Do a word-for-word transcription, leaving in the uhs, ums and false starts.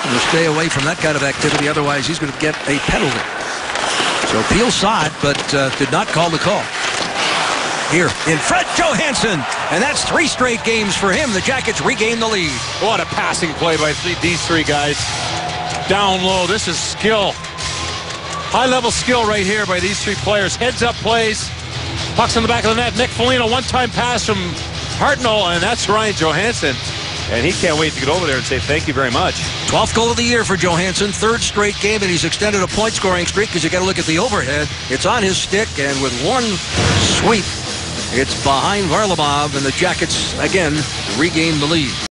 He'll stay away from that kind of activity, otherwise he's going to get a penalty. So Peel saw it, but uh, did not call the call. Here in front, Johansen, and that's three straight games for him. The Jackets regain the lead. What a passing play by these three guys. Down low, this is skill. High-level skill right here by these three players. Heads-up plays. Pucks in the back of the net. Nick Foligno, one-time pass from Hartnell, and that's Ryan Johansen. And he can't wait to get over there and say thank you very much. twelfth goal of the year for Johansen. Third straight game, and he's extended a point-scoring streak because you got to look at the overhead. It's on his stick, and with one sweep, it's behind Varlamov, and the Jackets, again, regain the lead.